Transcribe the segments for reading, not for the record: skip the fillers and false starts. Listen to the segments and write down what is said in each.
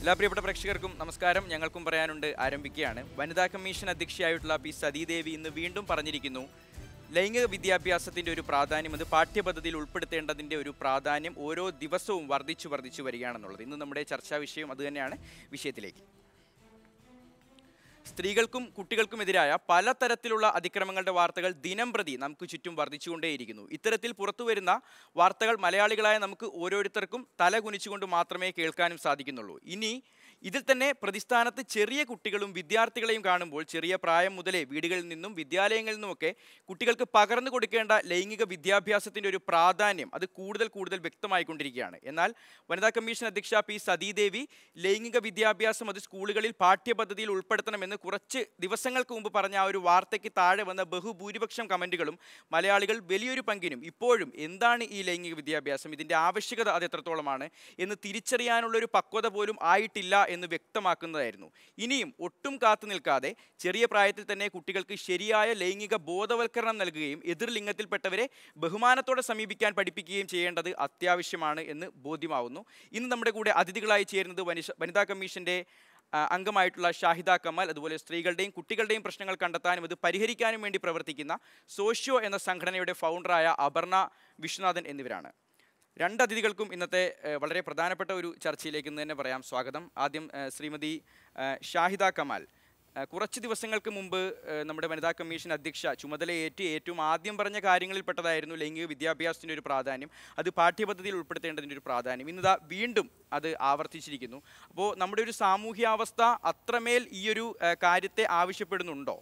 എല്ലാ പ്രിയപ്പെട്ട പ്രേക്ഷകർക്കും നമസ്കാരം. ഞങ്ങൾക്കും പറയാനുണ്ട് ആരംഭിക്കുകയാണ്. വനിതാ കമ്മീഷൻ അധ്യക്ഷയായിട്ടുള്ള പി സതീദേവി ഇന്ന് വീണ്ടും പറഞ്ഞിരിക്കുന്നു, ലൈംഗിക വിദ്യാഭ്യാസത്തിൻ്റെ ഒരു പ്രാധാന്യം, അത് പാഠ്യപദ്ധതിയിൽ ഉൾപ്പെടുത്തേണ്ടതിൻ്റെ ഒരു പ്രാധാന്യം ഓരോ ദിവസവും വർദ്ധിച്ചു വരികയാണെന്നുള്ളത്. ഇന്ന് നമ്മുടെ ചർച്ചാ വിഷയം അതുതന്നെയാണ്. വിഷയത്തിലേക്ക്, സ്ത്രീകൾക്കും കുട്ടികൾക്കുമെതിരായ പലതരത്തിലുള്ള അതിക്രമങ്ങളുടെ വാർത്തകൾ ദിനം പ്രതി നമുക്ക് ചുറ്റും വർദ്ധിച്ചുകൊണ്ടേയിരിക്കുന്നു. ഇത്തരത്തിൽ പുറത്തുവരുന്ന വാർത്തകൾ മലയാളികളായ നമുക്ക് ഓരോരുത്തർക്കും തല കുനിച്ചുകൊണ്ട് മാത്രമേ കേൾക്കാനും സാധിക്കുന്നുള്ളൂ. ഇനി ഇതിൽ തന്നെ പ്രതിസ്ഥാനത്ത് ചെറിയ കുട്ടികളും വിദ്യാർത്ഥികളെയും കാണുമ്പോൾ ചെറിയ പ്രായം മുതലേ വീടുകളിൽ നിന്നും വിദ്യാലയങ്ങളിൽ നിന്നുമൊക്കെ കുട്ടികൾക്ക് പകർന്നു കൊടുക്കേണ്ട ലൈംഗിക വിദ്യാഭ്യാസത്തിൻ്റെ ഒരു പ്രാധാന്യം അത് കൂടുതൽ വ്യക്തമായിക്കൊണ്ടിരിക്കുകയാണ്. എന്നാൽ വനിതാ കമ്മീഷൻ അധ്യക്ഷ പി സതീദേവി ലൈംഗിക വിദ്യാഭ്യാസം അത് സ്കൂളുകളിൽ പാഠ്യപദ്ധതിയിൽ ഉൾപ്പെടുത്തണമെന്ന് കുറച്ച് ദിവസങ്ങൾക്ക് മുമ്പ് പറഞ്ഞ ആ ഒരു വാർത്തയ്ക്ക് താഴെ വന്ന ബഹുഭൂരിപക്ഷം കമൻറ്റുകളും മലയാളികൾ വലിയൊരു പങ്കിനും ഇപ്പോഴും എന്താണ് ഈ ലൈംഗിക വിദ്യാഭ്യാസം, ഇതിൻ്റെ ആവശ്യകത അത് എത്രത്തോളമാണ് എന്ന് തിരിച്ചറിയാനുള്ളൊരു പക്വത പോലും ആയിട്ടില്ല എന്ന് വ്യക്തമാക്കുന്നതായിരുന്നു. ഇനിയും ഒട്ടും കാത്തു നിൽക്കാതെ ചെറിയ പ്രായത്തിൽ തന്നെ കുട്ടികൾക്ക് ശരിയായ ലൈംഗിക ബോധവൽക്കരണം നൽകുകയും എതിർലിംഗത്തിൽപ്പെട്ടവരെ ബഹുമാനത്തോടെ സമീപിക്കാൻ പഠിപ്പിക്കുകയും ചെയ്യേണ്ടത് അത്യാവശ്യമാണ് എന്ന് ബോധ്യമാവുന്നു. ഇന്ന് നമ്മുടെ കൂടെ അതിഥികളായി ചേരുന്നത് വനിതാ കമ്മീഷൻ്റെ അംഗമായിട്ടുള്ള ഷാഹിദ കമാൽ, അതുപോലെ സ്ത്രീകളുടെയും കുട്ടികളുടെയും പ്രശ്നങ്ങൾ കണ്ടെത്താനും അത് പരിഹരിക്കാനും വേണ്ടി പ്രവർത്തിക്കുന്ന സോഷ്യോ എന്ന സംഘടനയുടെ ഫൗണ്ടറായ അപർണ വിശ്വനാഥൻ എന്നിവരാണ്. രണ്ട് അതിഥികൾക്കും ഇന്നത്തെ വളരെ പ്രധാനപ്പെട്ട ഒരു ചർച്ചയിലേക്ക് തന്നെ പറയാം സ്വാഗതം. ആദ്യം ശ്രീമതി ഷാഹിദ കമാൽ, കുറച്ച് ദിവസങ്ങൾക്ക് മുമ്പ് നമ്മുടെ വനിതാ കമ്മീഷൻ അധ്യക്ഷ ചുമതലയേറ്റ് ഏറ്റവും ആദ്യം പറഞ്ഞ കാര്യങ്ങളിൽപ്പെട്ടതായിരുന്നു ലൈംഗിക വിദ്യാഭ്യാസത്തിൻ്റെ ഒരു പ്രാധാന്യം, അത് പാഠ്യപദ്ധതിയിൽ ഉൾപ്പെടുത്തേണ്ടതിൻ്റെ ഒരു പ്രാധാന്യം. ഇന്നിതാ വീണ്ടും അത് ആവർത്തിച്ചിരിക്കുന്നു. അപ്പോൾ നമ്മുടെ ഒരു സാമൂഹ്യാവസ്ഥ അത്രമേൽ ഈ ഒരു കാര്യത്തെ ആവശ്യപ്പെടുന്നുണ്ടോ?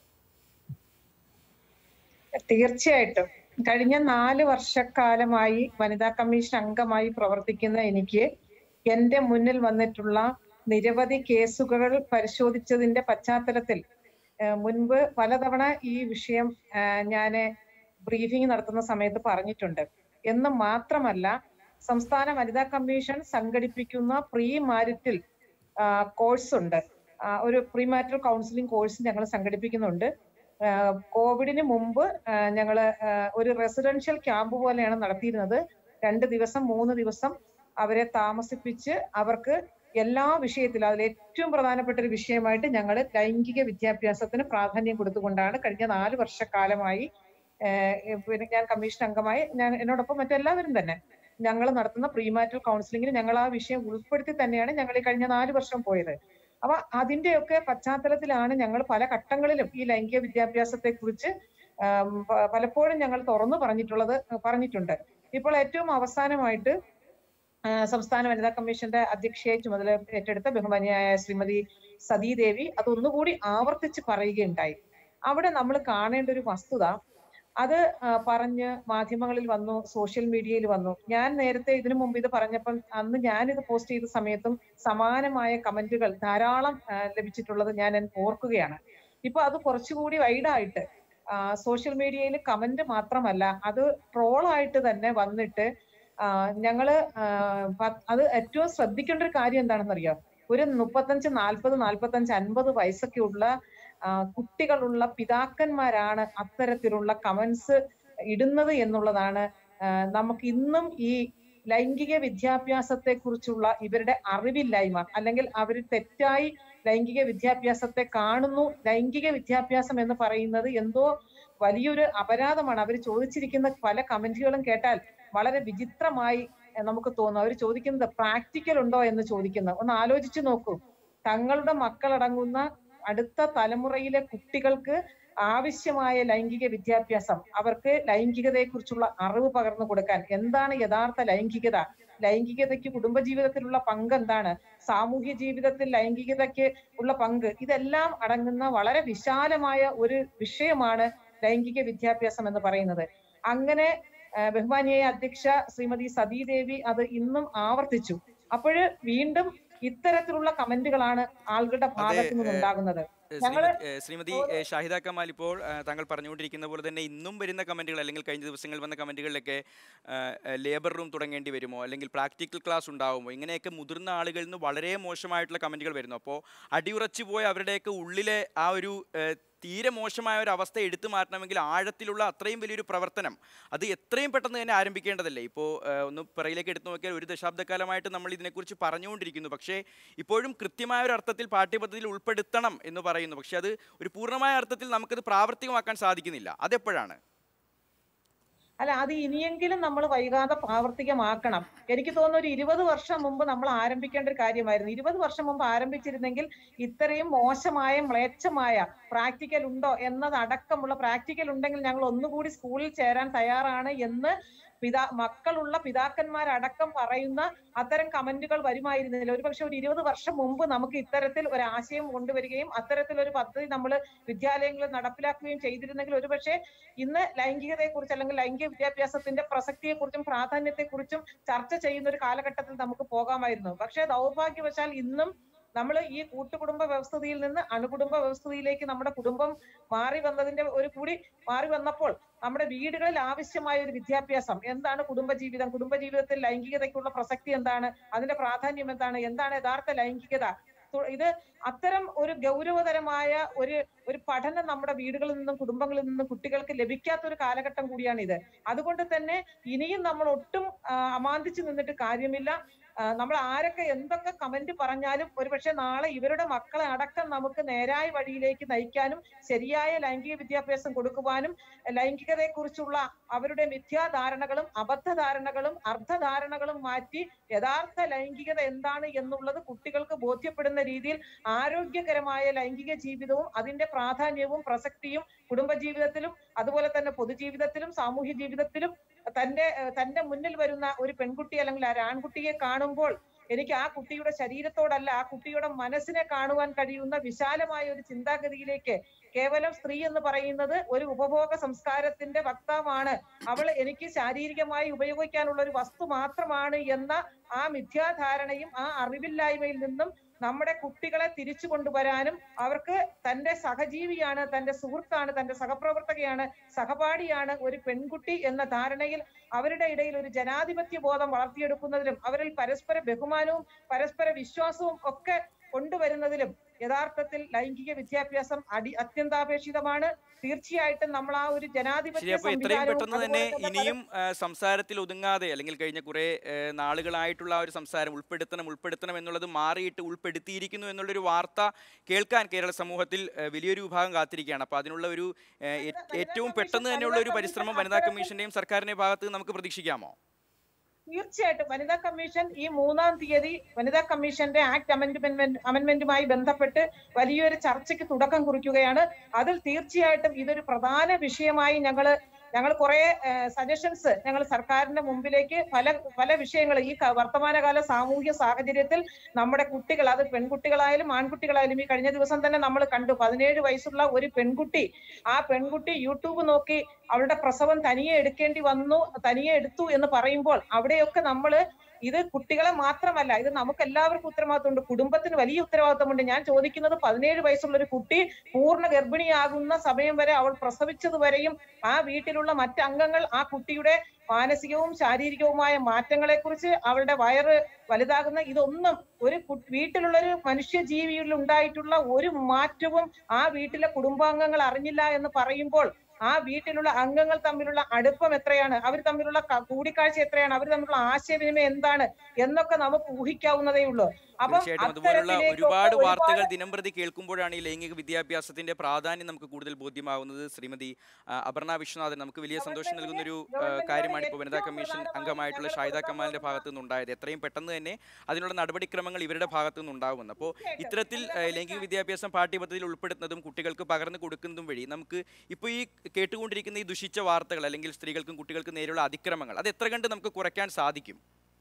തീർച്ചയായിട്ടും. കഴിഞ്ഞ 4 വർഷക്കാലമായി വനിതാ കമ്മീഷൻ അംഗമായി പ്രവർത്തിക്കുന്ന എനിക്ക് എന്റെ മുന്നിൽ വന്നിട്ടുള്ള നിരവധി കേസുകൾ പരിശോധിച്ചതിന്റെ പശ്ചാത്തലത്തിൽ മുൻപ് പലതവണ ഈ വിഷയം ഞാൻ ബ്രീഫിംഗ് നടത്തുന്ന സമയത്ത് പറഞ്ഞിട്ടുണ്ട്. എന്ന് മാത്രമല്ല, സംസ്ഥാന വനിതാ കമ്മീഷൻ സംഘടിപ്പിക്കുന്ന പ്രീ മാരിറ്റൽ കോഴ്സ് ഉണ്ട്. ഒരു പ്രീ മാരിറ്റൽ കൗൺസിലിംഗ് കോഴ്സ് ഞങ്ങൾ സംഘടിപ്പിക്കുന്നുണ്ട്. കോവിഡിന് മുമ്പ് ഞങ്ങള് ഒരു റെസിഡൻഷ്യൽ ക്യാമ്പ് പോലെയാണ് നടത്തിയിരുന്നത്. 2 ദിവസം 3 ദിവസം അവരെ താമസിപ്പിച്ച് അവർക്ക് എല്ലാ വിഷയത്തിലും, അതിൽ ഏറ്റവും പ്രധാനപ്പെട്ട ഒരു വിഷയമായിട്ട് ഞങ്ങൾ ലൈംഗിക വിദ്യാഭ്യാസത്തിന് പ്രാധാന്യം കൊടുത്തുകൊണ്ടാണ് കഴിഞ്ഞ 4 വർഷക്കാലമായി ഞാൻ കമ്മീഷൻ അംഗമായി എന്നോടൊപ്പം മറ്റെല്ലാവരും തന്നെ ഞങ്ങൾ നടത്തുന്ന പ്രീമാരിറ്റൽ കൗൺസിലിംഗിന് ഞങ്ങൾ ആ വിഷയം ഉൾപ്പെടുത്തി തന്നെയാണ് ഞങ്ങൾ ഈ കഴിഞ്ഞ 4 വർഷം പോയത്. അപ്പൊ അതിന്റെയൊക്കെ പശ്ചാത്തലത്തിലാണ് ഞങ്ങൾ പല ഘട്ടങ്ങളിലും ഈ ലൈംഗിക വിദ്യാഭ്യാസത്തെ കുറിച്ച് പലപ്പോഴും ഞങ്ങൾ തുറന്നു പറഞ്ഞിട്ടുണ്ട്. ഇപ്പോൾ ഏറ്റവും അവസാനമായിട്ട് സംസ്ഥാന വനിതാ കമ്മീഷന്റെ അധ്യക്ഷയായി ചുമതല ഏറ്റെടുത്ത ബഹുമാനിയായ ശ്രീമതി സതീദേവി അതൊന്നുകൂടി ആവർത്തിച്ച് പറയുകയുണ്ടായി. അവിടെ നമ്മൾ കാണേണ്ട ഒരു വസ്തുത, അത് പറഞ്ഞ് മാധ്യമങ്ങളിൽ വന്നു, സോഷ്യൽ മീഡിയയിൽ വന്നു. ഞാൻ നേരത്തെ ഇതിനു മുമ്പ് ഇത് പറഞ്ഞപ്പം അന്ന് ഞാനിത് പോസ്റ്റ് ചെയ്ത സമയത്തും സമാനമായ കമന്റുകൾ ധാരാളം ലഭിച്ചിട്ടുള്ളത് ഞാൻ ഓർക്കുകയാണ്. ഇപ്പൊ അത് കുറച്ചുകൂടി വൈഡായിട്ട് സോഷ്യൽ മീഡിയയിൽ കമന്റ് മാത്രമല്ല, അത് ട്രോളായിട്ട് തന്നെ വന്നിട്ട് ഞങ്ങള് അത് ഏറ്റവും ശ്രദ്ധിക്കേണ്ട ഒരു കാര്യം എന്താണെന്നറിയോ, ഒരു 35, 40, 45, 50 വയസ്സൊക്കെ ഉള്ള കുട്ടികളുള്ള പിതാക്കന്മാരാണ് അത്തരത്തിലുള്ള കമന്റ്സ് ഇടുന്നത് എന്നുള്ളതാണ് നമുക്ക് ഇന്നും ഈ ലൈംഗിക വിദ്യാഭ്യാസത്തെ കുറിച്ചുള്ള ഇവരുടെ അറിവില്ലായ്മ, അല്ലെങ്കിൽ അവർ തെറ്റായി ലൈംഗിക വിദ്യാഭ്യാസത്തെ കാണുന്നു. ലൈംഗിക വിദ്യാഭ്യാസം എന്ന് പറയുന്നത് എന്തോ വലിയൊരു അപരാധമാണ്. അവർ ചോദിച്ചിരിക്കുന്ന പല കമന്റുകളും കേട്ടാൽ വളരെ വിചിത്രമായി നമുക്ക് തോന്നും. അവർ ചോദിക്കുന്നത് പ്രാക്ടിക്കൽ ഉണ്ടോ എന്ന് ചോദിക്കുന്നത്. ഒന്ന് ആലോചിച്ചു നോക്കൂ. തങ്ങളുടെ മക്കളടങ്ങുന്ന അടുത്ത തലമുറയിലെ കുട്ടികൾക്ക് ആവശ്യമായ ലൈംഗിക വിദ്യാഭ്യാസം, അവർക്ക് ലൈംഗികതയെ കുറിച്ചുള്ള അറിവ് പകർന്നു കൊടുക്കാൻ, എന്താണ് യഥാർത്ഥ ലൈംഗികത, ലൈംഗികതയ്ക്ക് കുടുംബജീവിതത്തിലുള്ള പങ്ക് എന്താണ്, സാമൂഹ്യ ജീവിതത്തിൽ ലൈംഗികതയ്ക്ക് ഉള്ള പങ്ക്, ഇതെല്ലാം അടങ്ങുന്ന വളരെ വിശാലമായ ഒരു വിഷയമാണ് ലൈംഗിക വിദ്യാഭ്യാസം എന്ന് പറയുന്നത്. അങ്ങനെ ബഹുമാനിയായ അധ്യക്ഷ ശ്രീമതി സതീദേവി അത് ഇന്നും ആവർത്തിച്ചു. അപ്പോഴ് വീണ്ടും ഇത്തരത്തിലുള്ള കമന്റുകളാണ് ആളുകളുടെ ഭാഗത്തു നിന്നുണ്ടാകുന്നത്. ശ്രീമതി ഷാഹിദ കമാൽ, ഇപ്പോൾ താങ്കൾ പറഞ്ഞുകൊണ്ടിരിക്കുന്ന പോലെ തന്നെ ഇന്നും വരുന്ന കമന്റുകൾ, അല്ലെങ്കിൽ കഴിഞ്ഞ ദിവസങ്ങളിൽ വന്ന കമന്റുകളിലൊക്കെ ലേബർ റൂം തുടങ്ങേണ്ടി വരുമോ, അല്ലെങ്കിൽ പ്രാക്ടിക്കൽ ക്ലാസ് ഉണ്ടാവുമോ, ഇങ്ങനെയൊക്കെ മുതിർന്ന ആളുകളിൽ നിന്ന് വളരെ മോശമായിട്ടുള്ള കമന്റുകൾ വരുന്നു. അപ്പോൾ അടിയുറച്ചു പോയ അവരുടെയൊക്കെ ഉള്ളിലെ ആ ഒരു തീരെ മോശമായ ഒരു അവസ്ഥ എടുത്തു മാറ്റണമെങ്കിൽ ആഴത്തിലുള്ള അത്രയും വലിയൊരു പ്രവർത്തനം അത് എത്രയും പെട്ടെന്ന് തന്നെ ആരംഭിക്കേണ്ടതല്ലേ? ഇപ്പോൾ ഒന്ന് പിറയിലേക്ക് എടുത്തു നോക്കിയാൽ ഒരു ദശാബ്ദക്കാലമായിട്ട് നമ്മൾ ഇതിനെക്കുറിച്ച് പറഞ്ഞുകൊണ്ടിരിക്കുന്നു. പക്ഷേ ഇപ്പോഴും കൃത്യമായ ഒരു അർത്ഥത്തിൽ പാഠ്യപദ്ധതിയിൽ ഉൾപ്പെടുത്തണം എന്ന് പറയുന്നു. പക്ഷെ അത് ഒരു പൂർണ്ണമായ അർത്ഥത്തിൽ നമുക്കത് പ്രാവർത്തികമാക്കാൻ സാധിക്കുന്നില്ല. അതെപ്പോഴാണ്? അല്ല, അത് ഇനിയെങ്കിലും നമ്മൾ വൈകാതെ പ്രാവർത്തികമാക്കണം. എനിക്ക് തോന്നുന്നു ഒരു 20 വർഷം മുമ്പ് നമ്മൾ ആരംഭിക്കേണ്ട ഒരു കാര്യമായിരുന്നു. 20 വർഷം മുമ്പ് ആരംഭിച്ചിരുന്നെങ്കിൽ ഇത്രയും മോശമായ മ്ലേച്ഛമായ പ്രാക്ടിക്കൽ ഉണ്ടോ എന്നതടക്കമുള്ള പ്രാക്ടിക്കൽ ഉണ്ടെങ്കിൽ ഞങ്ങൾ ഒന്നുകൂടി സ്കൂളിൽ ചേരാൻ തയ്യാറാണ് എന്ന് മക്കളുള്ള പിതാക്കന്മാരടക്കം പറയുന്ന അത്തരം കമന്റുകൾ വരുമായിരുന്നില്ല. ഒരുപക്ഷെ ഒരു 20 വർഷം മുമ്പ് നമുക്ക് ഇത്തരത്തിൽ ഒരു ആശയം കൊണ്ടുവരികയും അത്തരത്തിലൊരു പദ്ധതി നമ്മൾ വിദ്യാലയങ്ങളിൽ നടപ്പിലാക്കുകയും ചെയ്തിരുന്നെങ്കിൽ ഒരുപക്ഷെ ഇന്ന് ലൈംഗികതയെക്കുറിച്ച് അല്ലെങ്കിൽ ലൈംഗിക വിദ്യാഭ്യാസത്തിന്റെ പ്രസക്തിയെക്കുറിച്ചും പ്രാധാന്യത്തെക്കുറിച്ചും ചർച്ച ചെയ്യുന്ന ഒരു കാലഘട്ടത്തിൽ നമുക്ക് പോകാമായിരുന്നു. പക്ഷേ ദൗർഭാഗ്യവശാൽ ഇന്നും നമ്മൾ ഈ കൂട്ടുകുടുംബ വ്യവസ്ഥയിൽ നിന്ന് അണുകുടുംബ വ്യവസ്ഥയിലേക്ക് നമ്മുടെ കുടുംബം മാറി വന്നപ്പോൾ നമ്മുടെ വീടുകളിൽ ആവശ്യമായ ഒരു വിദ്യാഭ്യാസം എന്താണ്, കുടുംബജീവിതത്തിൽ ലൈംഗികതയ്ക്കുള്ള പ്രസക്തി എന്താണ്, അതിന്റെ പ്രാധാന്യം എന്താണ് യഥാർത്ഥ ലൈംഗികത, ഇത് അത്തരം ഒരു ഗൗരവതരമായ ഒരു പഠനം നമ്മുടെ വീടുകളിൽ നിന്നും കുടുംബങ്ങളിൽ നിന്നും കുട്ടികൾക്ക് ലഭിക്കാത്ത ഒരു കാലഘട്ടം കൂടിയാണ് ഇത്. അതുകൊണ്ട് തന്നെ ഇനിയും നമ്മൾ ഒട്ടും അമാന്തിച്ചു നിന്നിട്ട് കാര്യമില്ല. നമ്മൾ ആരൊക്കെ എന്തൊക്കെ കമന്റ് പറഞ്ഞാലും ഒരുപക്ഷെ നാളെ ഇവരുടെ മക്കളെ അടക്കം നമുക്ക് നേരായ വഴിയിലേക്ക് നയിക്കാനും ശരിയായ ലൈംഗിക വിദ്യാഭ്യാസം കൊടുക്കുവാനും ലൈംഗികതയെക്കുറിച്ചുള്ള അവരുടെ മിഥ്യാധാരണകളും അബദ്ധധാരണകളും അർദ്ധധാരണകളും മാറ്റി യഥാർത്ഥ ലൈംഗികത എന്താണ് എന്നുള്ളത് കുട്ടികൾക്ക് ബോധ്യപ്പെടുന്ന രീതിയിൽ ആരോഗ്യകരമായ ലൈംഗിക ജീവിതവും അതിന്റെ പ്രാധാന്യവും പ്രസക്തിയും കുടുംബജീവിതത്തിലും അതുപോലെ തന്നെ പൊതുജീവിതത്തിലും സാമൂഹ്യ ജീവിതത്തിലും തന്റെ മുന്നിൽ വരുന്ന ഒരു പെൺകുട്ടി അല്ലെങ്കിൽ ഒരു ആൺകുട്ടിയെ കാണുമ്പോൾ എനിക്ക് ആ കുട്ടിയുടെ ശരീരത്തോടല്ല ആ കുട്ടിയുടെ മനസ്സിനെ കാണുവാൻ കഴിയുന്ന വിശാലമായ ഒരു ചിന്താഗതിയിലേക്ക്, കേവലം സ്ത്രീ എന്ന് പറയുന്നത് ഒരു ഉപഭോഗ സംസ്കാരത്തിന്റെ വക്താവാണ്, അവൾ എനിക്ക് ശാരീരികമായി ഉപയോഗിക്കാനുള്ള ഒരു വസ്തു മാത്രമാണ് എന്ന ആ മിഥ്യാധാരണയും ആ അറിവില്ലായ്മയിൽ നിന്നും നമ്മുടെ കുട്ടികളെ തിരിച്ചു കൊണ്ടുവരാനും അവർക്ക് തന്റെ സഹജീവിയാണ്, തന്റെ സുഹൃത്താണ്, തന്റെ സഹപ്രവർത്തകയാണ്, സഹപാഠിയാണ് ഒരു പെൺകുട്ടി എന്ന ധാരണയിൽ അവരുടെ ഇടയിൽ ഒരു ജനാധിപത്യ ബോധം വളർത്തിയെടുക്കുന്നതിലും അവരിൽ പരസ്പര ബഹുമാനവും പരസ്പര വിശ്വാസവും ഒക്കെ കൊണ്ടുവരുന്നതിലും യഥാർത്ഥത്തിൽ ലൈംഗിക വിദ്യാഭ്യാസം അത്യന്താപേക്ഷിതമാണ്. തീർച്ചയായിട്ടും നമ്മൾ ആ ഒരു ജനാധിപത്യ എത്രയും പെട്ടെന്ന് തന്നെ ഇനിയും സംസാരത്തിൽ ഒതുങ്ങാതെ അല്ലെങ്കിൽ കഴിഞ്ഞ കുറെ നാളുകളായിട്ടുള്ള ആ ഒരു സംസാരം ഉൾപ്പെടുത്തണം എന്നുള്ളത് മാറിയിട്ട് ഉൾപ്പെടുത്തിയിരിക്കുന്നു എന്നുള്ളൊരു വാർത്ത കേൾക്കാൻ കേരള സമൂഹത്തിൽ വലിയൊരു വിഭാഗം കാത്തിരിക്കുകയാണ്. അപ്പോൾ അതിനുള്ള ഒരു ഏറ്റവും പെട്ടെന്ന് തന്നെയുള്ള ഒരു പരിശ്രമം വനിതാ കമ്മീഷന്റെയും സർക്കാരിന്റെ ഭാഗത്ത് നമുക്ക് പ്രതീക്ഷിക്കാമോ? തീർച്ചയായിട്ടും വനിതാ കമ്മീഷൻ ഈ 3-ാം തീയതി വനിതാ കമ്മീഷന്റെ ആക്ട് അമെന്റ്മെന്റുമായി ബന്ധപ്പെട്ട് വലിയൊരു ചർച്ചയ്ക്ക് തുടക്കം കുറിക്കുകയാണ്. അതിൽ തീർച്ചയായിട്ടും ഇതൊരു പ്രധാന വിഷയമായി ഞങ്ങൾ കുറെ സജഷൻസ് ഞങ്ങൾ സർക്കാരിന്റെ മുമ്പിലേക്ക് പല വിഷയങ്ങൾ ഈ വർത്തമാനകാല സാമൂഹ്യ സാഹചര്യത്തിൽ നമ്മുടെ കുട്ടികൾ, അത് പെൺകുട്ടികളായാലും ആൺകുട്ടികളായാലും, ഈ കഴിഞ്ഞ ദിവസം തന്നെ നമ്മൾ കണ്ടു 17 വയസ്സുള്ള ഒരു പെൺകുട്ടി, ആ പെൺകുട്ടി യൂട്യൂബ് നോക്കി അവളുടെ പ്രസവം തനിയെ എടുത്തു എന്ന് പറയുമ്പോൾ അവിടെയൊക്കെ ഇത് കുട്ടികളെ മാത്രമല്ല, ഇത് നമുക്ക് എല്ലാവർക്കും ഉത്തരവാദിത്തമുണ്ട്, കുടുംബത്തിന് വലിയ ഉത്തരവാദിത്തമുണ്ട്. ഞാൻ ചോദിക്കുന്നത് 17 വയസ്സുള്ള ഒരു കുട്ടി പൂർണ്ണ ഗർഭിണിയാകുന്ന സമയം വരെ അവൾ പ്രസവിച്ചത് വരെയും ആ വീട്ടിലുള്ള മറ്റംഗങ്ങൾ ആ കുട്ടിയുടെ മാനസികവും ശാരീരികവുമായ മാറ്റങ്ങളെക്കുറിച്ച്, അവളുടെ വയറ് വലുതാകുന്ന ഇതൊന്നും വീട്ടിലുള്ളൊരു മനുഷ്യജീവിയിൽ ഉണ്ടായിട്ടുള്ള ഒരു മാറ്റവും ആ വീട്ടിലെ കുടുംബാംഗങ്ങൾ അറിഞ്ഞില്ല എന്ന് പറയുമ്പോൾ ആ വീട്ടിലുള്ള അംഗങ്ങൾ തമ്മിലുള്ള അടുപ്പം എത്രയാണ്, അവർ തമ്മിലുള്ള കൂടിക്കാഴ്ച എത്രയാണ്, അവർ തമ്മിലുള്ള ആശയവിനിമയം എന്താണ് എന്നൊക്കെ നമുക്ക് ഊഹിക്കാവുന്നതേ ഉള്ളൂ. അതുപോലുള്ള ഒരുപാട് വാർത്തകൾ ദിനംപ്രതി കേൾക്കുമ്പോഴാണ് ഈ ലൈംഗിക വിദ്യാഭ്യാസത്തിന്റെ പ്രാധാന്യം നമുക്ക് കൂടുതൽ ബോധ്യമാകുന്നത്. ശ്രീമതി അപർണ വിശ്വനാഥൻ, നമുക്ക് വലിയ സന്തോഷം നൽകുന്ന ഒരു കാര്യമാണ് ഇപ്പോൾ വനിതാ കമ്മീഷൻ അംഗമായിട്ടുള്ള ഷാഹിദ കമാലിന്റെ ഭാഗത്തു നിന്നുണ്ടായത്. എത്രയും പെട്ടെന്ന് തന്നെ അതിനുള്ള നടപടിക്രമങ്ങൾ ഇവരുടെ ഭാഗത്തു നിന്നുണ്ടാകുമെന്ന്. അപ്പോൾ ഇത്തരത്തിൽ ലൈംഗിക വിദ്യാഭ്യാസം പാഠ്യപദ്ധതിയിൽ ഉൾപ്പെടുത്തുന്നതും കുട്ടികൾക്ക് പകർന്നു കൊടുക്കുന്നതും വഴി നമുക്ക് ഇപ്പോൾ ഈ കേട്ടുകൊണ്ടിരിക്കുന്ന ഈ ദുഷിച്ച വാർത്തകൾ അല്ലെങ്കിൽ സ്ത്രീകൾക്കും കുട്ടികൾക്കും നേരെയുള്ള അതിക്രമങ്ങൾ അത് എത്ര കണ്ട് നമുക്ക് കുറയ്ക്കാൻ സാധിക്കും?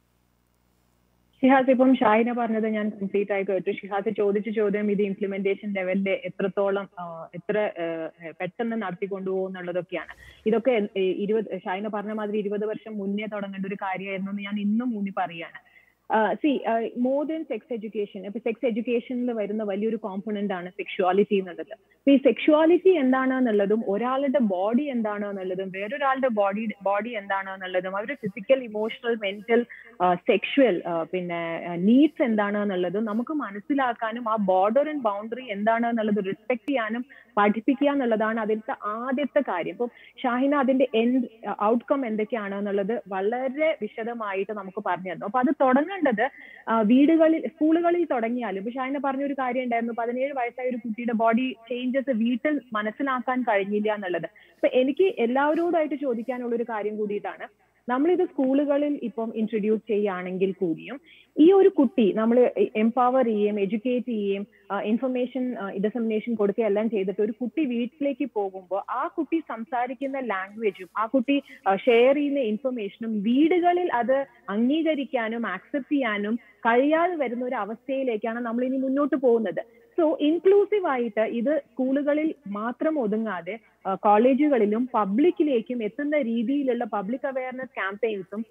ഷിഹാസ്, ഇപ്പം ഷാഹിന പറഞ്ഞത് ഞാൻ കംപ്ലീറ്റ് ആയി കേട്ടു. ഷിഹാസ് ചോദിച്ച ചോദ്യം ഇത് ഇംപ്ലിമെന്റേഷൻ ലെവലിൽ എത്ര പെട്ടെന്ന് നടത്തിക്കൊണ്ടുപോകും എന്നുള്ളതൊക്കെയാണ്. ഇതൊക്കെ ഷാഹിന പറഞ്ഞ മാതിരി 20 വർഷം മുന്നേ തുടങ്ങേണ്ട ഒരു കാര്യമായിരുന്നു എന്ന് ഞാൻ ഇന്നും ഊന്നി പറയാണ്. More than sex education. ഇപ്പൊ സെക്സ് എഡ്യൂക്കേഷനിൽ വരുന്ന വലിയൊരു കോമ്പണന്റ് ആണ് സെക്ഷുവാലിറ്റി എന്നുള്ളത്. ഈ സെക്ഷുവാലിറ്റി എന്താണെന്നുള്ളതും ഒരാളുടെ ബോഡി എന്താണെന്നുള്ളതും വേറൊരാളുടെ ബോഡി എന്താണെന്നുള്ളതും അവരുടെ ഫിസിക്കൽ, ഇമോഷണൽ, മെന്റൽ, സെക്ഷുവൽ പിന്നെ നീഡ്സ് എന്താണെന്നുള്ളതും നമുക്ക് മനസ്സിലാക്കാനും ആ ബോർഡർ ആൻഡ് ബൗണ്ടറി എന്താണെന്നുള്ളത് റെസ്പെക്ട് ചെയ്യാനും പഠിപ്പിക്കുക എന്നുള്ളതാണ് അതിലത്തെ ആദ്യത്തെ കാര്യം. ഇപ്പം ഷാഹിന അതിന്റെ ഔട്ട്കം എന്തൊക്കെയാണെന്നുള്ളത് വളരെ വിശദമായിട്ട് നമുക്ക് പറഞ്ഞു തന്നു. അപ്പൊ അത് തുടങ്ങേണ്ടത് വീടുകളിൽ, സ്കൂളുകളിൽ തുടങ്ങിയാലും. ഇപ്പൊ ഷാഹിന പറഞ്ഞൊരു കാര്യം ഉണ്ടായിരുന്നു, 17 വയസ്സായ ഒരു കുട്ടിയുടെ ബോഡി ചേഞ്ചസ് വീട്ടിൽ മനസ്സിലാക്കാൻ കഴിഞ്ഞില്ല എന്നുള്ളത്. അപ്പൊ എനിക്ക് എല്ലാവരോടായിട്ട് ചോദിക്കാനുള്ള ഒരു കാര്യം കൂടിയിട്ടാണ്, നമ്മളിത് സ്കൂളുകളിൽ ഇപ്പം ഇൻട്രൊഡ്യൂസ് ചെയ്യുകയാണെങ്കിൽ കൂടിയും ഈ ഒരു കുട്ടി നമ്മൾ എംപവർ ചെയ്യുകയും എഡ്യൂക്കേറ്റ് ചെയ്യുകയും ഇൻഫർമേഷൻ ഡിസമിനേഷൻ കൊടുക്കുകയും എല്ലാം ചെയ്തിട്ട് ഒരു കുട്ടി വീട്ടിലേക്ക് പോകുമ്പോൾ ആ കുട്ടി സംസാരിക്കുന്ന ലാംഗ്വേജും ആ കുട്ടി ഷെയർ ചെയ്യുന്ന ഇൻഫർമേഷനും വീടുകളിൽ അത് അംഗീകരിക്കാനും ആക്സെപ്റ്റ് ചെയ്യാനും കഴിയാതെ വരുന്ന ഒരു അവസ്ഥയിലേക്കാണ് നമ്മൾ ഇനി മുന്നോട്ട് പോകുന്നത്. സോ ഇൻക്ലൂസീവ് ആയിട്ട് ഇത് സ്കൂളുകളിൽ മാത്രം ഒതുങ്ങാതെ കോളേജുകളിലും പബ്ലിക്കിലേക്കും എത്തുന്ന രീതിയിലുള്ള പബ്ലിക് അവയർനെസ് ക്യാമ്പയിൻസും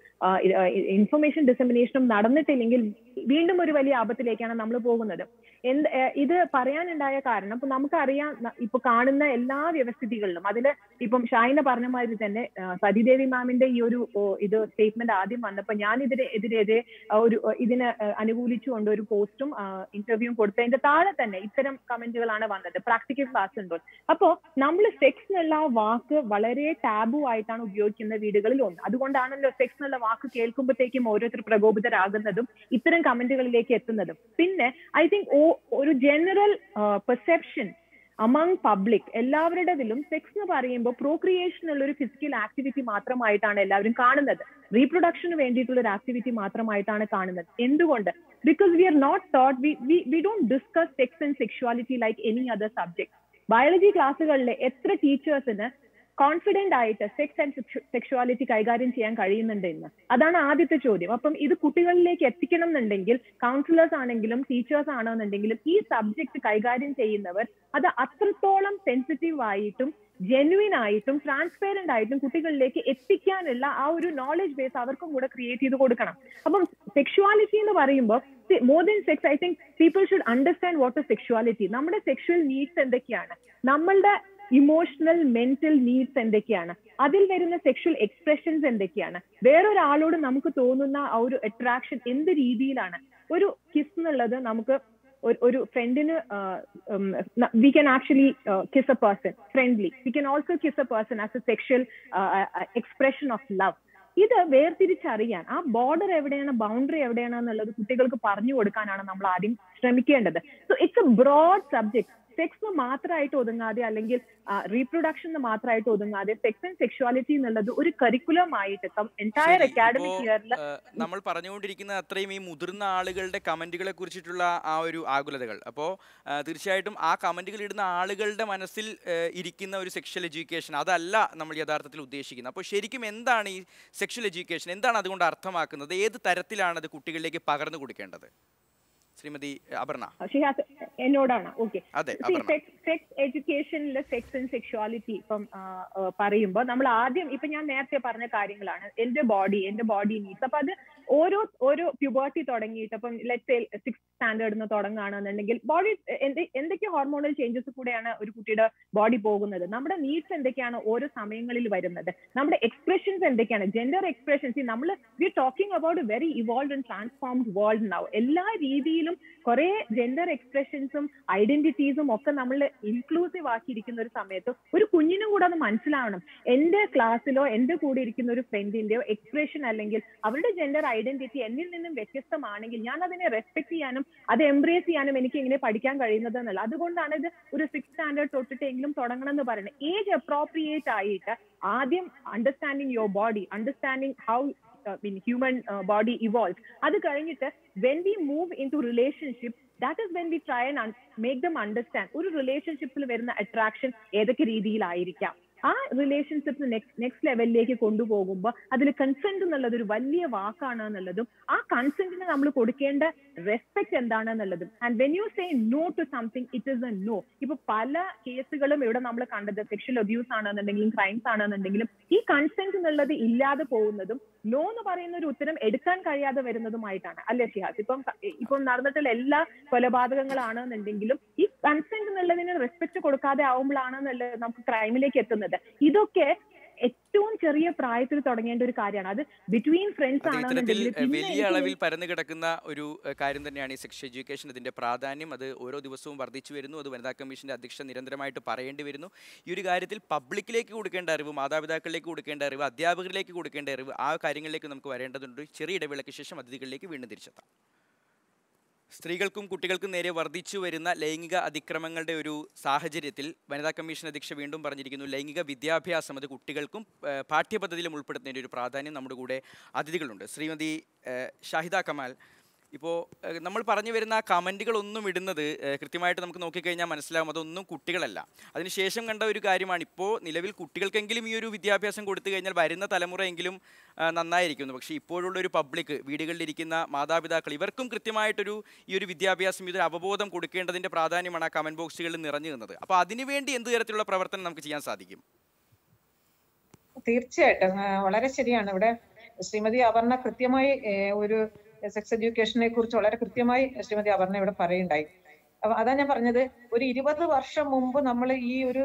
ഇൻഫർമേഷൻ ഡിസമിനേഷനും നടന്നിട്ടില്ലെങ്കിൽ വീണ്ടും ഒരു വലിയ ആപത്തിലേക്കാണ് നമ്മൾ പോകുന്നത്. ഇത് പറയാനുണ്ടായ കാരണം ഇപ്പൊ നമുക്കറിയാം, ഇപ്പൊ കാണുന്ന എല്ലാ വ്യവസ്ഥിതികളിലും അതില് ഇപ്പം ഷാഹിന പറഞ്ഞ മാതിരി തന്നെ സതിദേവി മാമിന്റെ ഈ ഒരു ഇത് സ്റ്റേറ്റ്മെന്റ് ആദ്യം വന്നപ്പോ ഞാൻ ഇതിനെതിരെ ഇതിനെ അനുകൂലിച്ചുകൊണ്ട് ഒരു പോസ്റ്റും ഇന്റർവ്യൂവും കൊടുത്തതിന്റെ താഴെ തന്നെ ഇത്തരം കമന്റുകളാണ് വന്നത്, പ്രാക്ടിക്കൽ ക്ലാസ് ഉണ്ടോ. അപ്പോ നമ്മൾ സെക്സ് എന്നുള്ള വാക്ക് വളരെ ടാബു ആയിട്ടാണ് ഉപയോഗിക്കുന്ന വീടുകളിൽ ഒന്ന്. അതുകൊണ്ടാണല്ലോ സെക്സ് എന്നുള്ള വാക്ക് കേൾക്കുമ്പോഴത്തേക്കും ഓരോരുത്തർ പ്രകോപിതരാകുന്നതും ഇത്തരം കമന്റുകളിലേക്ക് എത്തുന്നതും. പിന്നെ ഐ തിങ്ക് ഒരു ജനറൽ പെർസെപ്ഷൻ അമംഗ് പബ്ലിക് എല്ലാവരുടെതിലും സെക്സ് എന്ന് പറയുമ്പോൾ പ്രോക്രിയേഷൻ ഉള്ള ഒരു ഫിസിക്കൽ ആക്ടിവിറ്റി മാത്രമായിട്ടാണ് എല്ലാവരും കാണുന്നത്, റീപ്രൊഡക്ഷന് വേണ്ടിയിട്ടുള്ള ഒരു ആക്ടിവിറ്റി മാത്രമായിട്ടാണ് കാണുന്നത്. എന്തുകൊണ്ട്? Because we are not taught, we don't discuss sex and sexuality like any other subject. Biology ക്ലാസ്സുകളിലെ എത്ര ടീച്ചേഴ്സിന് കോൺഫിഡന്റ് ആയിട്ട് സെക്സ് ആൻഡ് സെക്ഷുവാലിറ്റി കൈകാര്യം ചെയ്യാൻ കഴിയുന്നുണ്ട് എന്ന്? അതാണ് ആദ്യത്തെ ചോദ്യം. അപ്പം ഇത് കുട്ടികളിലേക്ക് എത്തിക്കണം എന്നുണ്ടെങ്കിൽ കൗൺസിലേഴ്സ് ആണെങ്കിലും ടീച്ചേഴ്സ് ആണെന്നുണ്ടെങ്കിലും ഈ സബ്ജക്ട് കൈകാര്യം ചെയ്യുന്നവർ അത് അത്രത്തോളം സെൻസിറ്റീവ് ആയിട്ടും ജെന്യുവിൻ ആയിട്ടും ട്രാൻസ്പെറന്റ് ആയിട്ടും കുട്ടികളിലേക്ക് എത്തിക്കാനുള്ള ആ ഒരു നോളജ് ബേസ് അവർക്കും കൂടെ ക്രിയേറ്റ് ചെയ്ത് കൊടുക്കണം. അപ്പം സെക്ഷുവാലിറ്റി എന്ന് പറയുമ്പോൾ more than sex, I think people should understand what is sexuality. നമ്മുടെ സെക്ഷുവൽ നീഡ്സ് എന്തൊക്കെയാണ്, നമ്മളുടെ ഇമോഷണൽ മെന്റൽ നീഡ്സ് എന്തൊക്കെയാണ്, അതിൽ വരുന്ന സെക്ഷൽ എക്സ്പ്രഷൻസ് എന്തൊക്കെയാണ്, വേറൊരാളോട് നമുക്ക് തോന്നുന്ന ആ ഒരു അട്രാക്ഷൻ എന്ത് രീതിയിലാണ്. ഒരു കിസ് എന്നുള്ളത് നമുക്ക് ഒരു ഫ്രണ്ടിന് we can actually kiss a person friendly, we can also kiss a person as a sexual expression of love. ഇത് വേർതിരിച്ചറിയാൻ ആ ബോർഡർ എവിടെയാണ്, ബൗണ്ടറി എവിടെയാണ് എന്നുള്ളത് കുട്ടികൾക്ക് പറഞ്ഞു കൊടുക്കാനാണ് നമ്മൾ ആദ്യം ശ്രമിക്കേണ്ടത്. So it's a broad subject. Sex മാത്രമായിട്ട് ഒതുങ്ങാതെ അല്ലെങ്കിൽ റീപ്രൊഡക്ഷൻ മാത്രമായിട്ട് ഒതുങ്ങാതെ സെക്സ് ആൻഡ് സെക്ഷുവാലിറ്റി എന്നുള്ളത് ഒരു കരിക്കുലം ആയിട്ട് എൻറ്റയർ അക്കാഡമിക് ഇയറിൽ നമ്മൾ പറഞ്ഞുകൊണ്ടിരിക്കുന്ന അത്രയും ഈ മുതിർന്ന ആളുകളുടെ കമന്റുകളെ കുറിച്ചിട്ടുള്ള ആ ഒരു ആകുലതകൾ. അപ്പോൾ തീർച്ചയായിട്ടും ആ കമന്റുകൾ ഇടുന്ന ആളുകളുടെ മനസ്സിൽ ഇരിക്കുന്ന ഒരു സെക്ഷൽ എഡ്യൂക്കേഷൻ അതല്ല നമ്മൾ യഥാർത്ഥത്തിൽ ഉദ്ദേശിക്കുന്നത്. അപ്പോൾ ശരിക്കും എന്താണ് ഈ സെക്ഷൽ എഡ്യൂക്കേഷൻ, എന്താണ് അതുകൊണ്ട് അർത്ഥമാക്കുന്നത്, ഏത് തരത്തിലാണ് അത് കുട്ടികളിലേക്ക് പകർന്നു കൊടുക്കേണ്ടത്? ശ്രീമതി അപർണ. എന്നോടാണ്. ഓക്കെ, സെക്സ് എഡ്യൂക്കേഷനിലെ സെക്സ് ആൻഡ് സെക്ഷുവാലിറ്റി ഇപ്പം പറയുമ്പോൾ നമ്മൾ ആദ്യം ഇപ്പൊ ഞാൻ നേരത്തെ പറഞ്ഞ കാര്യങ്ങളാണ്, എന്റെ ബോഡി നീഡ്സ്. അപ്പൊ അത് ഓരോ പ്യൂബർട്ടി തുടങ്ങിയിട്ട് ഇപ്പം ലെറ്റ്സ് സേ 6th സ്റ്റാൻഡേർഡിൽ തുടങ്ങുകയാണെന്നുണ്ടെങ്കിൽ ബോഡി എന്തൊക്കെ ഹോർമോണൽ ചേഞ്ചസ് കൂടെയാണ് ഒരു കുട്ടിയുടെ ബോഡി പോകുന്നത്, നമ്മുടെ നീഡ്സ് എന്തൊക്കെയാണ് ഓരോ സമയങ്ങളിൽ വരുന്നത്, നമ്മുടെ എക്സ്പ്രഷൻസ് എന്തൊക്കെയാണ്, ജെൻഡർ എക്സ്പ്രഷൻസ്. നമ്മൾ we are talking about a very evolve and transformed world now. എല്ലാ രീതിയിലും കുറെ ജെൻഡർ എക്സ്പ്രഷൻസും ഐഡന്റിറ്റീസും ഒക്കെ നമ്മൾ ഇൻക്ലൂസീവ് ആക്കിയിരിക്കുന്ന ഒരു സമയത്ത് ഒരു കുഞ്ഞിനും കൂടെ അത് മനസ്സിലാവണം. എന്റെ ക്ലാസ്സിലോ എന്റെ കൂടെ ഇരിക്കുന്ന ഒരു ഫ്രണ്ടിന്റെയോ എക്സ്പ്രഷൻ അല്ലെങ്കിൽ അവരുടെ ജെൻഡർ ഐഡന്റിറ്റി എന്നിൽ നിന്നും വ്യത്യസ്തമാണെങ്കിൽ ഞാൻ അതിനെ റെസ്പെക്ട് ചെയ്യാനും അത് എംബ്രേസ് ചെയ്യാനും എനിക്ക് എങ്ങനെ പഠിക്കാൻ കഴിയുന്നത് എന്നുള്ള. അതുകൊണ്ടാണ് ഇത് ഒരു 6th സ്റ്റാൻഡേർഡ് തൊട്ടിട്ടെങ്കിലും തുടങ്ങണം എന്ന് പറയുന്നത്. ഏജ് അപ്രോപ്രിയേറ്റ് ആയിട്ട് ആദ്യം understanding your body, understanding how human body evolves. അത് കഴിഞ്ഞിട്ട് when we move into relationship, that is when we try and make them understand ഒരു റിലേഷൻഷിപ്പിൽ വരുന്ന അട്രാക്ഷൻ ഏതൊക്കെ രീതിയിലായിരിക്കാം. ആ റിലേഷൻഷിപ്പ് നെക്സ്റ്റ് ലെവലിലേക്ക് കൊണ്ടുപോകുമ്പോൾ അതിൽ കൺസെന്റ് എന്നുള്ളത് ഒരു വലിയ വാക്കാണ് എന്നുള്ളതും ആ കൺസെന്റിന് നമ്മൾ കൊടുക്കേണ്ട റെസ്പെക്ട് എന്താണെന്നുള്ളതും and when you say no to something it is a no. ഇപ്പൊ പല കേസുകളും ഇവിടെ നമ്മൾ കണ്ടത് സെക്ഷൽ അബ്യൂസ് ആണെന്നുണ്ടെങ്കിലും ക്രൈംസ് ആണെന്നുണ്ടെങ്കിലും ഈ കൺസെന്റ് എന്നുള്ളത് ഇല്ലാതെ പോകുന്നതും നോ എന്ന് പറയുന്ന ഒരു ഉത്തരം എടുക്കാൻ കഴിയാതെ വരുന്നതുമായിട്ടാണ് അല്ലെ ഷിഹാസ്? ഇപ്പം നടന്നിട്ടുള്ള എല്ലാ കൊലപാതകങ്ങളാണെന്നുണ്ടെങ്കിലും ഈ കൺസെന്റ് എന്നുള്ളതിന് റെസ്പെക്ട് കൊടുക്കാതെ ആവുമ്പോഴാണെന്നുള്ളത് നമുക്ക് ക്രൈമിലേക്ക് എത്തുന്നത്. ഇതൊക്കെ ഏറ്റവും ചെറിയ പ്രായത്തിൽ തുടങ്ങേണ്ട ഒരു കാര്യമാണ്. അത് ബിറ്റ്വീൻ ഫ്രണ്ട്സ് ആണെന്നുണ്ടെങ്കിൽ വലിയ അളവിൽ പരന്നു കിടക്കുന്ന ഒരു കാര്യം തന്നെയാണ് ഈ സെക്സ് എഡ്യൂക്കേഷൻ. ഇതിന്റെ പ്രാധാന്യം അത് ഓരോ ദിവസവും വർദ്ധിച്ചു വരുന്നു. അത് വനിതാ കമ്മീഷന്റെ അധ്യക്ഷ നിരന്തരമായിട്ട് പറയേണ്ടി വരുന്നു. ഈ ഒരു കാര്യത്തിൽ പബ്ലിക്കിലേക്ക് കൊടുക്കേണ്ട അറിവ്, മാതാപിതാക്കളിലേക്ക് കൊടുക്കേണ്ട അറിവ്, അധ്യാപകരിലേക്ക് കൊടുക്കേണ്ട അറിവ്, ആ കാര്യങ്ങളിലേക്ക് നമുക്ക് വരേണ്ടതുണ്ട്. ചെറിയ ഇടവേളയ്ക്ക് ശേഷം അതിഥികളിലേക്ക് വീണ്ടും തിരിച്ചെത്താം. സ്ത്രീകൾക്കും കുട്ടികൾക്കും നേരെ വർദ്ധിച്ചു വരുന്ന ലൈംഗിക അതിക്രമങ്ങളുടെ ഒരു സാഹചര്യത്തിൽ വനിതാ കമ്മീഷൻ അധ്യക്ഷ വീണ്ടും പറഞ്ഞിരിക്കുന്നു, ലൈംഗിക വിദ്യാഭ്യാസം അത് കുട്ടികൾക്കും പാഠ്യപദ്ധതിയിലും ഉൾപ്പെടുത്തുന്നതിൻ്റെ ഒരു പ്രാധാന്യം നമ്മുടെ കൂടെ അതിഥികളുണ്ട്. ശ്രീമതി ഷാഹിദ കമാൽ, ഇപ്പോൾ നമ്മൾ പറഞ്ഞു വരുന്ന ആ കമൻറ്റുകളൊന്നും ഇടുന്നത് കൃത്യമായിട്ട് നമുക്ക് നോക്കിക്കഴിഞ്ഞാൽ മനസ്സിലാവും അതൊന്നും കുട്ടികളല്ല. അതിനുശേഷം കണ്ട ഒരു കാര്യമാണ്, ഇപ്പോൾ നിലവിൽ കുട്ടികൾക്കെങ്കിലും ഈ ഒരു വിദ്യാഭ്യാസം കൊടുത്തു കഴിഞ്ഞാൽ വരുന്ന തലമുറയെങ്കിലും നന്നായിരിക്കുന്നു. പക്ഷേ ഇപ്പോഴുള്ള ഒരു പബ്ലിക്, വീടുകളിലിരിക്കുന്ന മാതാപിതാക്കൾ, ഇവർക്കും കൃത്യമായിട്ടൊരു ഈ ഒരു വിദ്യാഭ്യാസം, ഇതൊരു അവബോധം കൊടുക്കേണ്ടതിൻ്റെ പ്രാധാന്യമാണ് ആ കമൻറ്റ് ബോക്സുകളിൽ നിറഞ്ഞു നിന്നത്. അപ്പോൾ അതിനുവേണ്ടി എന്ത് തരത്തിലുള്ള പ്രവർത്തനം നമുക്ക് ചെയ്യാൻ സാധിക്കും? തീർച്ചയായിട്ടും വളരെ ശരിയാണ്. ഇവിടെ ശ്രീമതി അപർണ കൃത്യമായി ഒരു സെക്സ് എഡ്യൂക്കേഷനെ കുറിച്ച് വളരെ കൃത്യമായി ശ്രീമതി അപർണ ഇവിടെ പറയുണ്ടായി. അതാ ഞാൻ പറഞ്ഞത്, ഒരു 20 വർഷം മുമ്പ് നമ്മൾ ഈ ഒരു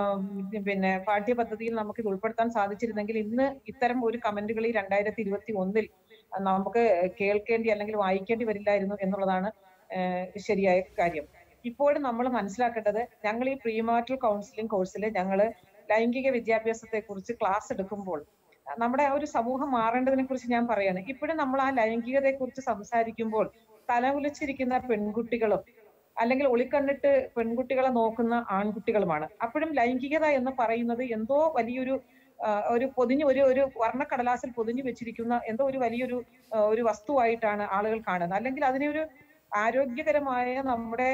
പാഠ്യപദ്ധതിയിൽ നമുക്ക് ഇത് ഉൾപ്പെടുത്താൻ സാധിച്ചിരുന്നെങ്കിൽ ഇന്ന് ഇത്തരം ഒരു കമന്റുകൾ ഈ 2021 നമുക്ക് കേൾക്കേണ്ടി അല്ലെങ്കിൽ വായിക്കേണ്ടി വരില്ലായിരുന്നു എന്നുള്ളതാണ് ശരിയായ കാര്യം. ഇപ്പോഴും നമ്മൾ മനസ്സിലാക്കേണ്ടത്, ഞങ്ങൾ ഈ പ്രീമാരിറ്റൽ കൗൺസിലിംഗ് കോഴ്സിൽ ഞങ്ങൾ ലൈംഗിക വിദ്യാഭ്യാസത്തെ കുറിച്ച് ക്ലാസ് എടുക്കുമ്പോൾ നമ്മുടെ ഒരു സമൂഹം മാറേണ്ടതിനെ കുറിച്ച് ഞാൻ പറയാണ്. ഇപ്പോഴും നമ്മൾ ആ ലൈംഗികതയെ കുറിച്ച് സംസാരിക്കുമ്പോൾ തലകുലിച്ചിരിക്കുന്ന പെൺകുട്ടികളും അല്ലെങ്കിൽ ഒളിക്കണ്ണിട്ട് പെൺകുട്ടികളെ നോക്കുന്ന ആൺകുട്ടികളുമാണ്. അപ്പോഴും ലൈംഗികത എന്ന് പറയുന്നത് എന്തോ വലിയൊരു പൊതിഞ്ഞ് ഒരു വർണ്ണക്കടലാസിൽ പൊതിഞ്ഞു വെച്ചിരിക്കുന്ന എന്തോ ഒരു വലിയൊരു ഒരു വസ്തുവായിട്ടാണ് ആളുകൾ കാണുന്നത്. അല്ലെങ്കിൽ അതിനെ ഒരു ആരോഗ്യകരമായ നമ്മുടെ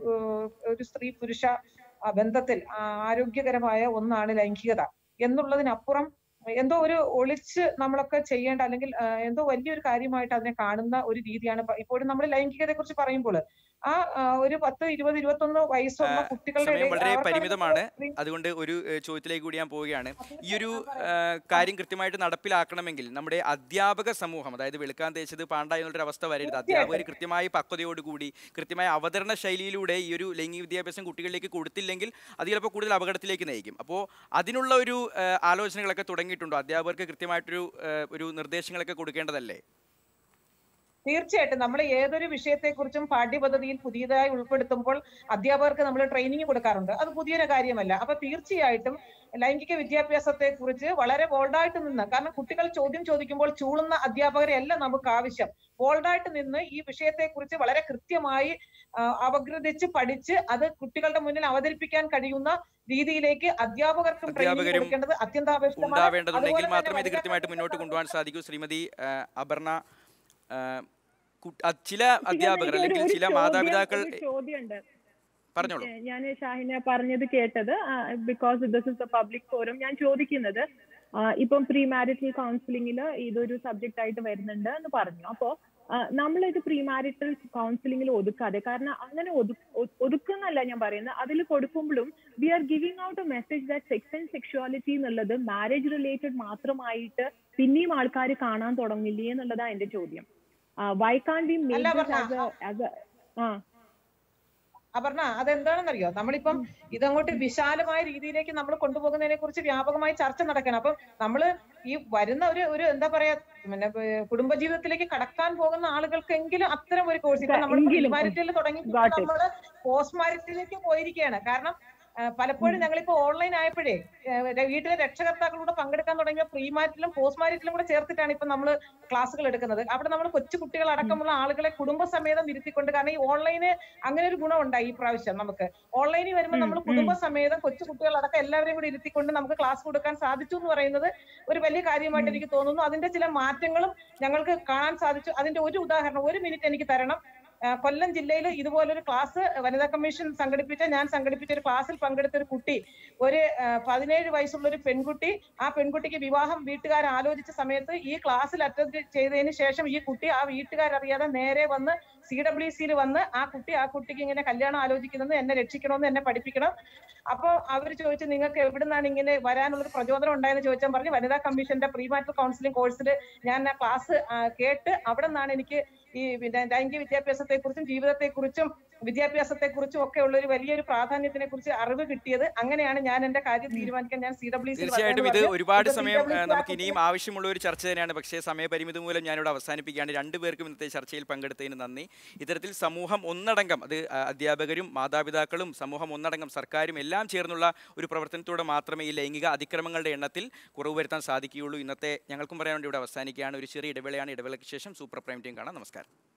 ഒരു സ്ത്രീ പുരുഷ ബന്ധത്തിൽ ആരോഗ്യകരമായ ഒന്നാണ് ലൈംഗികത എന്നുള്ളതിനപ്പുറം എന്തോ ഒരു ഒളിച്ച് നമ്മളൊക്കെ ചെയ്യേണ്ട അല്ലെങ്കിൽ എന്തോ വലിയൊരു കാര്യമായിട്ട് അതിനെ കാണുന്ന ഒരു രീതിയാണ് ഇപ്പോഴും നമ്മൾ ലൈംഗികതയെ കുറിച്ച് പറയുമ്പോൾ. ആ ഒരു 10, 20, 21 വയസ്സുള്ള കുട്ടികളുടെ വളരെ പരിമിതമാണ്. അതുകൊണ്ട് ഒരു ചോദ്യത്തിലേക്ക് കൂടി ഞാൻ പോവുകയാണ്. ഈ ഒരു കാര്യം കൃത്യമായിട്ട് നടപ്പിലാക്കണമെങ്കിൽ നമ്മുടെ അധ്യാപക സമൂഹം, അതായത് വെളുക്കാൻ തേച്ചത് പാണ്ട എന്നുള്ളൊരു അവസ്ഥ വരരുത്. അധ്യാപകർ കൃത്യമായി പക്വതയോടുകൂടി കൃത്യമായ അവതരണ ശൈലിയിലൂടെ ഈ ഒരു ലൈംഗിക വിദ്യാഭ്യാസം കുട്ടികളിലേക്ക് കൊടുത്തില്ലെങ്കിൽ അത് ചിലപ്പോൾ കൂടുതൽ അപകടത്തിലേക്ക് നയിക്കും. അപ്പോൾ അതിനുള്ള ഒരു ആലോചനകളൊക്കെ തുടങ്ങിയിട്ടുണ്ടോ? അധ്യാപകർക്ക് കൃത്യമായിട്ടൊരു നിർദ്ദേശങ്ങളൊക്കെ കൊടുക്കേണ്ടതല്ലേ? തീർച്ചയായിട്ടും നമ്മൾ ഏതൊരു വിഷയത്തെക്കുറിച്ചും പാഠ്യപദ്ധതിയിൽ പുതിയതായി ഉൾപ്പെടുത്തുമ്പോൾ അധ്യാപകർക്ക് നമ്മൾ ട്രെയിനിങ് കൊടുക്കാറുണ്ട്. അത് പുതിയൊരു കാര്യമല്ല. അപ്പൊ തീർച്ചയായിട്ടും ലൈംഗിക വിദ്യാഭ്യാസത്തെ കുറിച്ച് വളരെ ബോൾഡായിട്ട് നിന്ന്, കാരണം കുട്ടികൾ ചോദ്യം ചോദിക്കുമ്പോൾ ചൂളുന്ന അധ്യാപകരെ അല്ല നമുക്ക് ആവശ്യം. ബോൾഡായിട്ട് നിന്ന് ഈ വിഷയത്തെ കുറിച്ച് വളരെ കൃത്യമായി അപഗ്രഥിച്ച് പഠിച്ച് അത് കുട്ടികളുടെ മുന്നിൽ അവതരിപ്പിക്കാൻ കഴിയുന്ന രീതിയിലേക്ക് അധ്യാപകർക്കും ട്രെയിനിങ് കൊടുക്കേണ്ടത് അത്യന്താപേക്ഷിതമാണെന്നുണ്ടെങ്കിൽ മാത്രമേ ഇത് കൃത്യമായിട്ട് മുന്നോട്ട് കൊണ്ടുപോകാൻ സാധിക്കൂ. ശ്രീമതി അപർണ, ചില അധ്യാപകർ അല്ലെങ്കിൽ ചില മാതാപിതാക്കൾ പറഞ്ഞോളൂ. ഞാൻ ഷാഹിന പറഞ്ഞത് കേട്ടത്, because this is a public forum, ഞാൻ ചോദിക്കുന്നത്, ഇപ്പം പ്രീ മാരിറ്റൽ കൗൺസിലിംഗിൽ ഇതൊരു സബ്ജക്റ്റ് ആയിട്ട് വരുന്നുണ്ട് എന്ന് പറഞ്ഞു. അപ്പോ നമ്മളിത് പ്രീ മാരിറ്റൽ കൗൺസിലിംഗിൽ ഒതുക്കാതെ, കാരണം അങ്ങനെ ഒതുക്കുന്നല്ല ഞാൻ പറയുന്നത്, അതിൽ കൊടുക്കുമ്പോഴും we are giving out a message that sex and sexuality എന്നുള്ളത് മാരേജ് റിലേറ്റഡ് മാത്രമായിട്ട് പിന്നെയും ആൾക്കാർ കാണാൻ തുടങ്ങില്ലേ എന്നുള്ളതാണ് എന്റെ ചോദ്യം. Why can we make Aparna, അതെന്താണെന്നറിയോ, നമ്മളിപ്പം ഇതങ്ങോട്ട് വിശാലമായ രീതിയിലേക്ക് നമ്മൾ കൊണ്ടുപോകുന്നതിനെ കുറിച്ച് വ്യാപകമായി ചർച്ച നടക്കണം. അപ്പം നമ്മള് ഈ വരുന്ന ഒരു എന്താ പറയാ, കുടുംബജീവിതത്തിലേക്ക് കടക്കാൻ പോകുന്ന ആളുകൾക്കെങ്കിലും അത്തരം ഒരു കോഴ്സ്, ഇപ്പൊ നമ്മൾ പ്രീമാരിറ്റലിൽ തുടങ്ങി നമ്മള് പോസ്റ്റ് മാരിറ്റലിലേക്ക് പോയിരിക്കുകയാണ്. കാരണം പലപ്പോഴും ഞങ്ങളിപ്പോ ഓൺലൈൻ ആയപ്പോഴേ വീട്ടിലെ രക്ഷകർത്താക്കളൂടെ പങ്കെടുക്കാൻ തുടങ്ങിയ പ്രീ മാരിറ്റലും പോസ്റ്റ് മാരിറ്റലും കൂടെ ചേർത്തിട്ടാണ് ഇപ്പൊ നമ്മൾ ക്ലാസ്സുകൾ എടുക്കുന്നത്. അവിടെ നമ്മൾ കൊച്ചു കുട്ടികൾ അടക്കമുള്ള ആളുകളെ കുടുംബസമേതം ഇരുത്തിക്കൊണ്ട്, കാരണം ഈ ഓൺലൈന് അങ്ങനെ ഒരു ഗുണം ഉണ്ടായി ഈ പ്രാവശ്യം. നമുക്ക് ഓൺലൈനിൽ വരുമ്പോൾ നമ്മൾ കുടുംബസമേതം കൊച്ചു കുട്ടികളടക്കം എല്ലാവരെയും കൂടി ഇരുത്തിക്കൊണ്ട് നമുക്ക് ക്ലാസ് കൊടുക്കാൻ സാധിച്ചു എന്ന് പറയുന്നത് ഒരു വലിയ കാര്യമായിട്ട് എനിക്ക് തോന്നുന്നു. അതിന്റെ ചില മാറ്റങ്ങളും ഞങ്ങൾക്ക് കാണാൻ സാധിച്ചു. അതിന്റെ ഒരു ഉദാഹരണം 1 മിനിറ്റ് എനിക്ക് തരണം. കൊല്ലം ജില്ലയിൽ ഇതുപോലൊരു ക്ലാസ് വനിതാ കമ്മീഷൻ ഞാൻ സംഘടിപ്പിച്ച ഒരു ക്ലാസ്സിൽ പങ്കെടുത്ത ഒരു കുട്ടി, ഒരു 17 വയസ്സുള്ള ഒരു പെൺകുട്ടി, ആ പെൺകുട്ടിക്ക് വിവാഹം വീട്ടുകാർ ആലോചിച്ച സമയത്ത് ഈ ക്ലാസ്സിൽ അറ്റൻഡ് ചെയ്തതിന് ശേഷം ഈ കുട്ടി ആ വീട്ടുകാരറിയാതെ നേരെ വന്ന് CWCയിൽ വന്ന് ആ കുട്ടിക്ക് ഇങ്ങനെ കല്യാണം ആലോചിക്കുന്നത്, എന്നെ രക്ഷിക്കണമെന്ന്, എന്നെ പഠിപ്പിക്കണം. അപ്പൊ അവർ ചോദിച്ചു, നിങ്ങൾക്ക് എവിടുന്നാണ് ഇങ്ങനെ വരാനുള്ളൊരു പ്രചോദനം ഉണ്ടായെന്ന് ചോദിച്ചാൽ പറഞ്ഞു, വനിതാ കമ്മീഷന്റെ പ്രീമാരിറ്റൽ കൗൺസിലിംഗ് കോഴ്സിൽ ഞാൻ ആ ക്ലാസ് കേട്ട് അവിടെ നിന്നാണ് എനിക്ക് ഈ ലൈംഗിക വിദ്യാഭ്യാസത്തെക്കുറിച്ചും ജീവിതത്തെക്കുറിച്ചും വിദ്യാഭ്യാസത്തെക്കുറിച്ചും ഒക്കെ ഉള്ള ഒരു വലിയൊരു പ്രാധാന്യത്തിനെ കുറിച്ച് അറിവ് കിട്ടിയത്. അങ്ങനെയാണ് ഞാൻ എന്റെ കാര്യം തീരുമാനിക്കാൻ ഞാൻ CWC. തീർച്ചയായിട്ടും ഇത് ഒരുപാട് സമയം നമുക്ക് ഇനിയും ആവശ്യമുള്ള ഒരു ചർച്ച തന്നെയാണ്. പക്ഷേ സമയപരിമിതി മൂലം ഞാനിവിടെ അവസാനിപ്പിക്കുകയാണ്. രണ്ടുപേർക്കും ഇന്നത്തെ ചർച്ചയിൽ പങ്കെടുത്തതിന് നന്ദി. ഇത്തരത്തിൽ സമൂഹം ഒന്നടങ്കം, അത് അധ്യാപകരും മാതാപിതാക്കളും സമൂഹം ഒന്നടങ്കം സർക്കാരും എല്ലാം ചേർന്നുള്ള ഒരു പ്രവർത്തനത്തോടെ മാത്രമേ ഈ ലൈംഗിക അതിക്രമങ്ങളുടെ എണ്ണത്തിൽ കുറവ് വരുത്താൻ സാധിക്കുകയുള്ളൂ. ഇന്നത്തെ ഞങ്ങൾക്കും പറയാൻ വേണ്ടി ഇവിടെ അവസാനിക്കുകയാണ്. ഒരു ചെറിയ ഇടവേളയാണ്. ഇടവേളയ്ക്ക് ശേഷം സൂപ്പർ പ്രൈം ടൈം കാണാം. നമസ്കാരം.